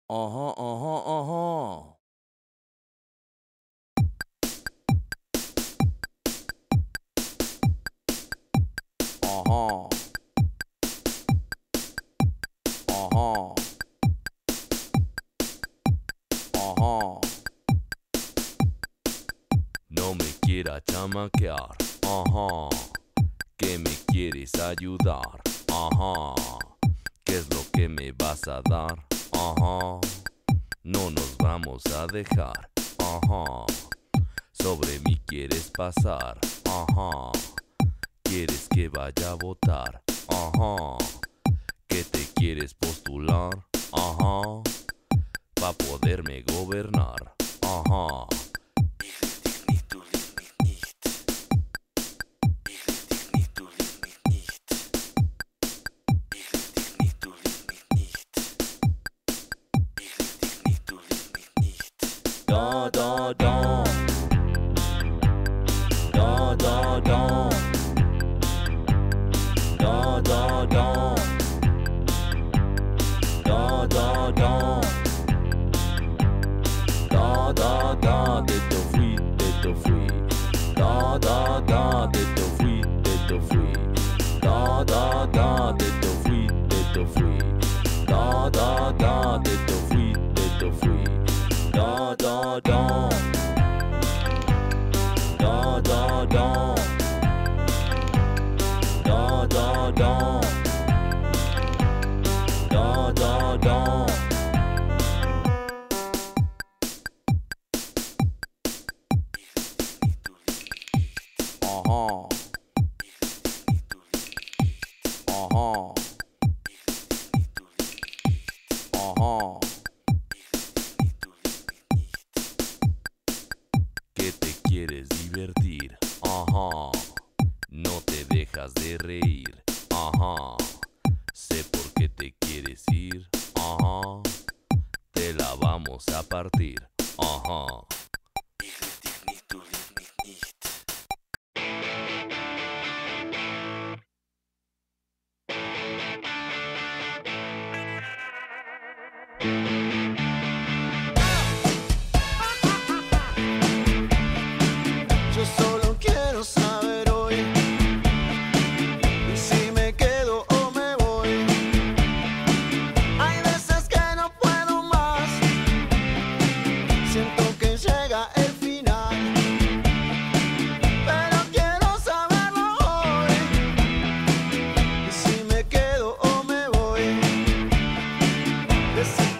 Ajá, ajá, ajá. Ajá. Ajá. Ajá. No me quiera chamaquear. Ajá. Que me quieres ayudar. Ajá. ¿Qué es lo que me vas a dar? Ajá. No nos vamos a dejar. Ajá. Sobre mí quieres pasar. Ajá. Quieres que vaya a votar. Ajá. Que te quieres postular. Ajá. Pa' poderme gobernar. Ajá. Da da da. Da da da. Da da da. Da da da. Da da da. Detto fui, detto fui. Da da da. Detto fui, detto fui. Da da da. Detto fui, detto fui. Da da da. Detto fui, detto fui. Da da da. Da da da. Da da da. Da da da. Ajá. Ajá. Ajá. Que te quieres divertir. Ajá. No te dejas de reír. Ajá. Sé por qué te quieres ir. Ajá. Te la vamos a partir. Ajá. Yo solo quiero saber hoy si me quedo o me voy. Hay veces que no puedo más, siento que llega el final, pero quiero saberlo hoy si me quedo o me voy. Decir